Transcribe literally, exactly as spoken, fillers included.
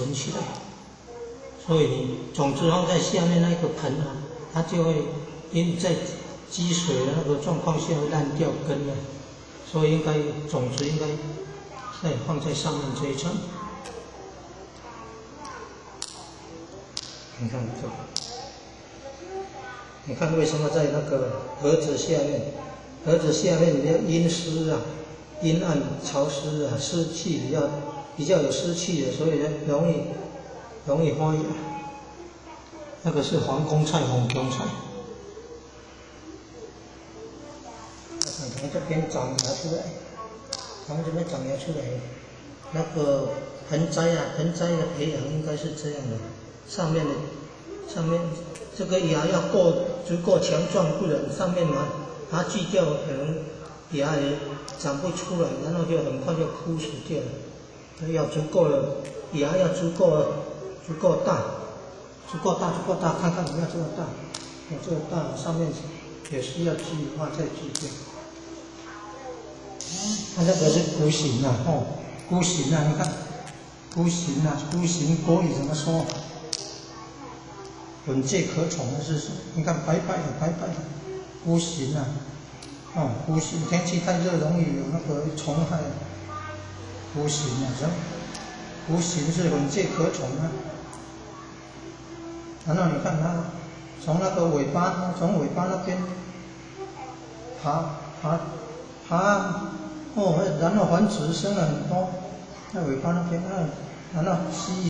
存起来。所以你种子放在下面那个盆啊，它就会因为在积水的那个状况下会烂掉根了。所以应该种子应该再放在上面这一层。你看这个，你看为什么在那个盒子下面？盒子下面比较阴湿啊，阴暗潮湿啊，湿气比较比较有湿气的，所以容易容易发芽。那个是黄公菜、红姜菜。从这边长芽出来，从这边长芽出来，那个盆栽啊，盆栽的培养应该是这样的，上面的上面这个芽要够足够强壮，不然上面嘛把它锯掉，可能芽也长不出来，然后就很快就枯死掉了。要足够的芽要足够足够大，足够大足够大，看看有没有这个大，有这个大，上面也是要锯的话再锯掉。它、啊、这个是弧形啊，哦，弧形啊，你看，弧形啊，弧形国语怎么说？稳健可宠的是，你看白白的白白的，弧形啊，哦，弧形，天气太热容易有那个虫害，弧形啊，什么？弧形是稳健可宠啊。然后你看它从那个尾巴，从尾巴那边爬爬爬。哦，然后繁殖生了很多，在尾巴那边，然后吸。